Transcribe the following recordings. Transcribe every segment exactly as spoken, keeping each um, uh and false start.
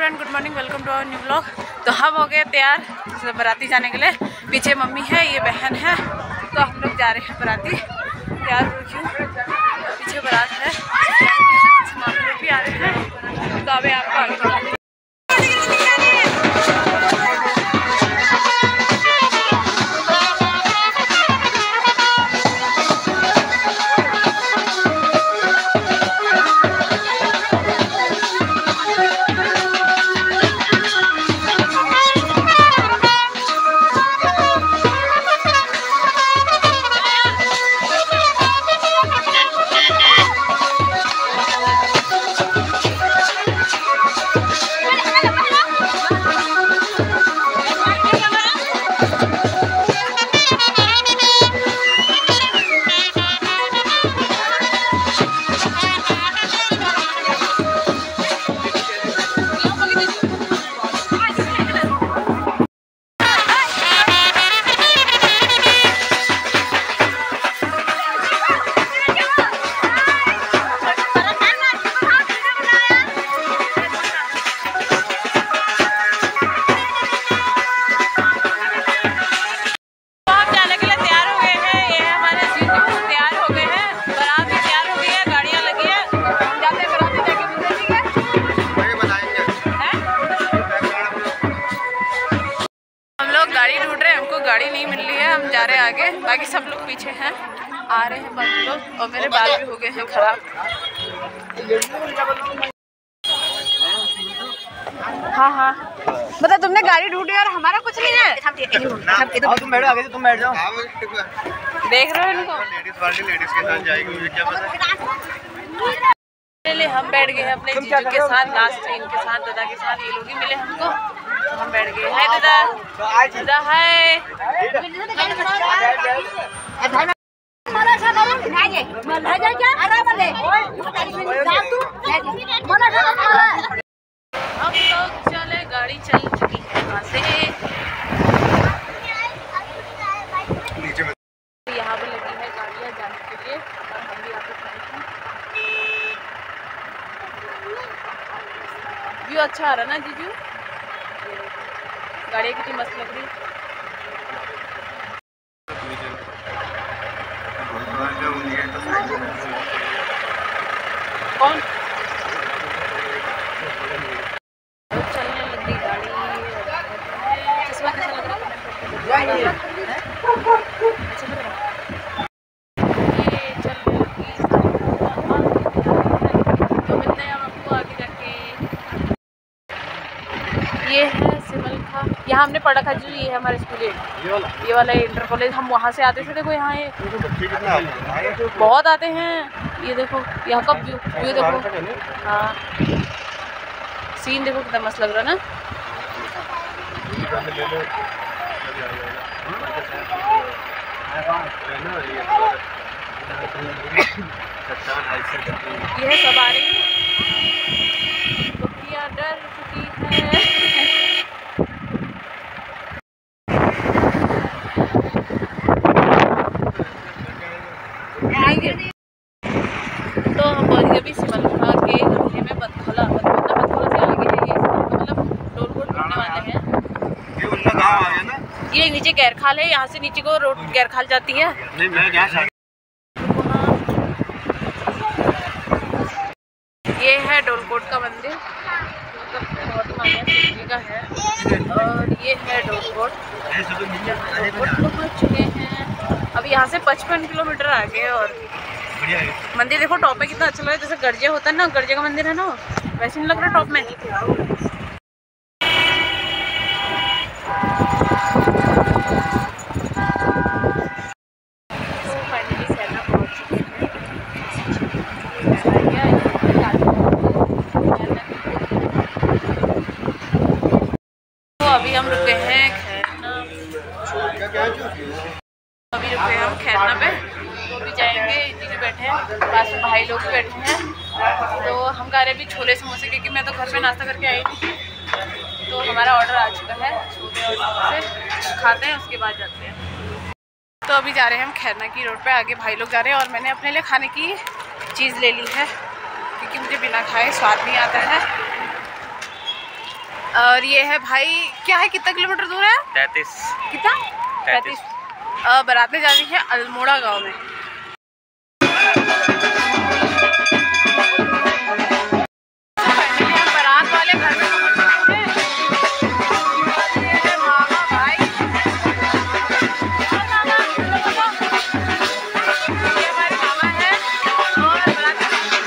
Everyone, good morning, welcome to our new blog. तो हम हो गए तैयार बाराती जाने के लिए। पीछे मम्मी है, ये बहन है, तो हम लोग जा रहे हैं बाराती। तैयार हो क्यों, पीछे बारात है, मामी लोग भी आ रहे हैं। तो अभी आपको आगे बताते हैं। गाड़ी नहीं मिल रही है, हम जा रहे हैं आगे, बाकी सब लोग पीछे हैं, आ रहे हैं बाकी लोग। और मेरे बाल भी हो गए हैं खराब। हाँ हाँ बता, तुमने गाड़ी ढूंढी और हमारा कुछ नहीं है। तुम बैठो आगे, तुम बैठ जाओ। देख रहे हो इनको, लेडीज के साथ जाएगी, मुझे क्या पता। पहले हम बैठ गए अपने जीजू के साथ, लास्ट इनके साथ, दादा के साथ, ये लोग ही मिले हमको, तो हम बैठ गए। हाय दादा, दादा हाय। हम लोग चले, गाड़ी चल चुकी है यहाँ से। यहाँ पे लगी है गाड़ियाँ जाने के लिए, और हम भी यहाँ पे खड़े हैं। व्यू अच्छा आ रहा ना जीजू, गाड़ी कितनी मस्त लग रही। कौन चलने लग गई गाड़ी। चश्मा कैसा लग रहा है? अच्छा लग रहा है। ये चलने लगी, तो मिलते हैं हम आपको आगे जाके। ये है सिमल का, यहाँ हमने पढ़ा था जो, ये है हमारा स्कूल, ये वाला इंटर कॉलेज। हम वहाँ से आते थे, देखो यहाँ ये बहुत आते हैं। ये देखो यहाँ का व्यू, व्यू देखो, हाँ सीन देखो कितना मस्त लग रहा है ना। ये सवारी दुखिया डर चुकी है। तो हम पहुँच गए अभी सिमलखा के गड्ढे में, बदखोला बदखोला से आगे है ये, मतलब टोल कोट ढूंढने वाले हैं। ये उनका गांव आ गया ना, ये नीचे गैरखाल है, यहाँ से नीचे को रोड गैरखाल जाती है। नहीं मैं यहाँ ये है डोलकोट का मंदिर, बहुत मान्य शिव जी का है। और ये है डोलकोट, डोलकोट पहुँच चुके हैं अभी यहाँ से पचपन किलोमीटर आगे। और मंदिर देखो टॉप में कितना अच्छा लग रहा है, जैसे गर्जे होता है ना, गर्जे का मंदिर है ना, वैसे नहीं लग रहा टॉप में। तो फाइनली खैरना पहुंच चुके हैं। तो अभी हम रुके हैं खैरना, अभी रुके हैं हम खैरना पे, वो भी जाएंगे। दीदी बैठे हैं पास में, भाई लोग भी बैठे हैं। तो हम खा रहे भी छोले समोसे, क्योंकि मैं तो घर पे नाश्ता करके आई थी। तो हमारा ऑर्डर आ चुका है, छोले और समोसे खाते हैं, उसके बाद जाते हैं। तो अभी जा रहे हैं हम खैरना की रोड पे, आगे भाई लोग जा रहे हैं। और मैंने अपने लिए खाने की चीज़ ले ली है, क्योंकि मुझे बिना खाए स्वाद नहीं आता है। और ये है भाई, क्या है, कितना किलोमीटर दूर है? तैतीस। कितना? तैतीस। बारातें जा रही है अल्मोड़ा गांव में। बारात वाले घर में मामा भाई, ये हमारे मामा है और बारात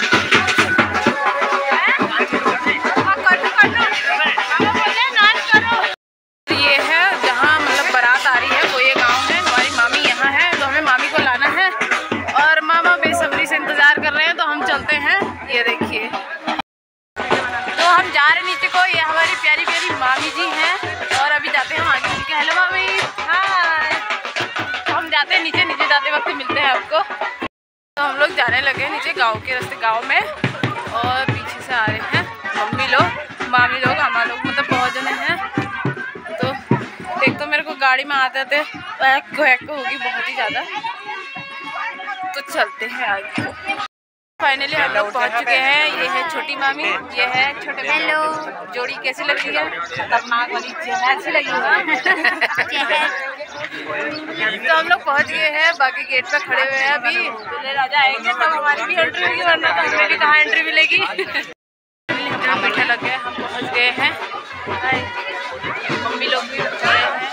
ये है जहाँ मतलब बारात आ रही है, वो ये गांव है। हमारी मामी यहाँ है तो हमें मामी को लाना है और मामा बेसब्री से इंतजार कर रहे हैं, तो हम चलते हैं। ये देखिए, तो हम जा रहे नीचे को। ये हमारी प्यारी प्यारी मामी जी हैं और अभी जाते हैं हम आगे। ठीक है, हेलो मामी, हाय। तो हम जाते हैं नीचे, नीचे जाते वक्त मिलते हैं आपको। तो हम लोग जाने लगे नीचे गाँव के रास्ते, गाँव में, और पीछे से आ रहे हैं मम्मी लोग, मामी लोग, हमारे लोग, मतलब बहुत जने हैं। तो एक तो मेरे को गाड़ी में आते आते वैक वैक होगी बहुत ही ज़्यादा, तो चलते हैं आगे। फाइनली हम लोग पहुंच चुके हैं। ये है छोटी मामी, ये है छोटे। हेलो, जोड़ी कैसी लग रही है? खतरनाक वाली अच्छी लगी है। तो हम लोग पहुंच गए हैं, बाकी गेट पे खड़े हुए हैं। अभी दूल्हे राजा आएंगे तब हमारी भी एंट्री होगी, वरना तो हमें भी कहाँ एंट्री मिलेगी। हम लोग मीठे लग गए, हम पहुँच गए हैं। मम्मी लोग भी गए हैं।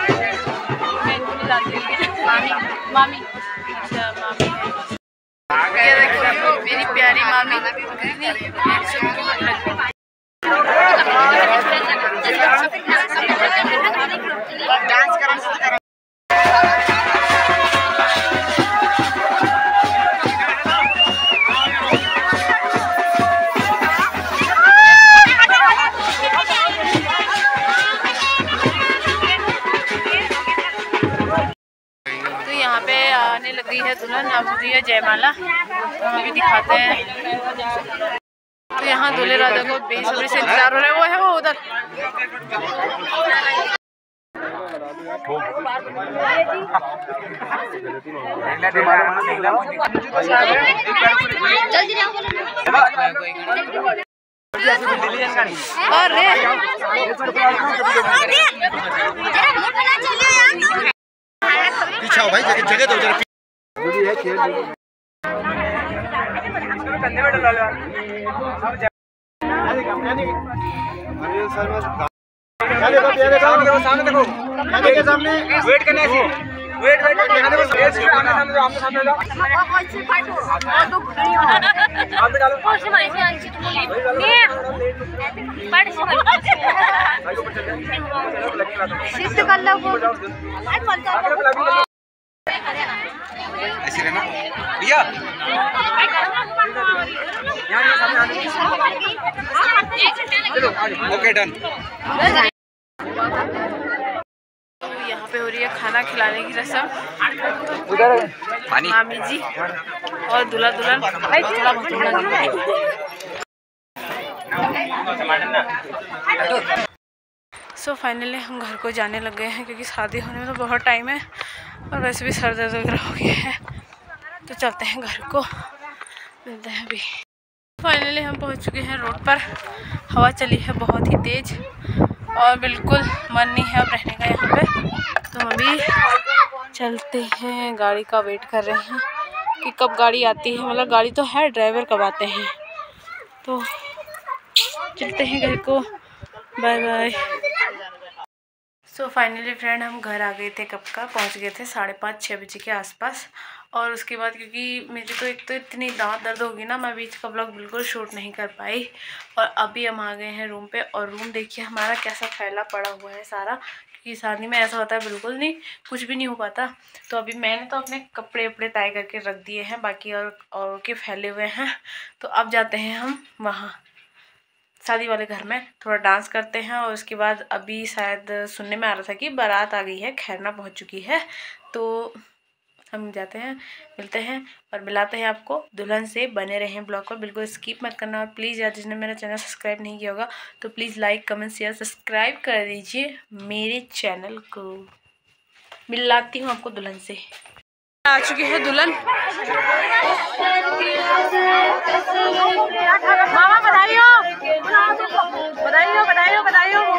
मामी मामी अच्छा मामी है। ये देखिए मेरी प्यारी मामी कितनी क्यूट लगती है। डांस करना आने लग गई है दुल्हन, अब होती है जयमाला, तो हम भी दिखाते हैं। तो यहाँ दूल्हे राजा को बेसब्री से इंतजार हो रहा है। वो है वो उधर। पीछा भाई, जगह जगह दो जरा है खेल कंधे में डाल लो। अरे सर ये देखो, ये देखो, सामने देखो, सामने देखो, सामने वेट करने से वेट वेट यहां देखो, फेस के सामने सामने आपके सामने लो। आप भी डालो। कौन सी मारी थी तुम ये बड़ी सी भाई को चल जाए शिफ्ट कर लो वो। आज चल चल ऐसे रहना भैया, यहाँ सामने चलो ओके डन। तो यहाँ पे हो रही है खाना खिलाने की रस्म। मामी जी और दूल्हा दुल्हन थोड़ा बहुत। सो फाइनली हम घर को जाने लग गए हैं, क्योंकि शादी होने में तो बहुत टाइम है और वैसे भी सर दर्द वगैरह हो गया है, तो चलते हैं घर को, मिलते हैं अभी। फाइनली हम पहुंच चुके हैं रोड पर। हवा चली है बहुत ही तेज़ और बिल्कुल मन नहीं है अब रहने का यहाँ पे, तो हम अभी चलते हैं। गाड़ी का वेट कर रहे हैं कि कब गाड़ी आती है, मतलब गाड़ी तो है, ड्राइवर कब आते हैं, तो चलते हैं घर को। Bye bye. So finally friend हम घर आ गए थे, कब का पहुंच गए थे, साढ़े पाँच छः बजे के आसपास। और उसके बाद क्योंकि मेरी तो एक तो इतनी दांत दर्द होगी ना, मैं बीच का ब्लॉग बिल्कुल शूट नहीं कर पाई। और अभी हम आ गए हैं रूम पे, और रूम देखिए हमारा कैसा फैला पड़ा हुआ है सारा, क्योंकि शादी में ऐसा होता है बिल्कुल नहीं, कुछ भी नहीं हो पाता। तो अभी मैंने तो अपने कपड़े वपड़े तय करके रख दिए हैं, बाकी और और के फैले हुए हैं। तो अब जाते हैं हम वहाँ शादी वाले घर में, थोड़ा डांस करते हैं। और उसके बाद अभी शायद सुनने में आ रहा था कि बारात आ गई है, खैरना पहुंच चुकी है, तो हम जाते हैं, मिलते हैं और मिलाते हैं आपको दुल्हन से। बने रहें ब्लॉग को, बिल्कुल स्किप मत करना। और प्लीज़ यार, जिसने मेरा चैनल सब्सक्राइब नहीं किया होगा तो please like comment share subscribe कर दीजिए मेरे चैनल को। मिलाती हूँ आपको दुल्हन से। आ चुकी है दुल्हन। मामा बधाई हो, बधाई हो, बधाई हो, बधाई हो।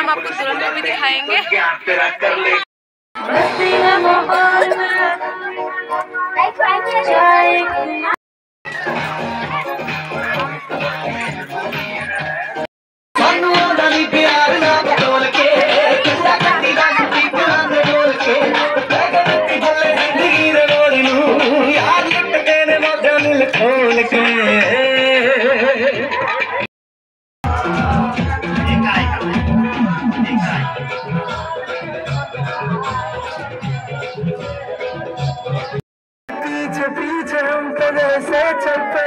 हम आपको तुरंत में भी दिखाएंगे। पीछे पीछे हम कदर से चलते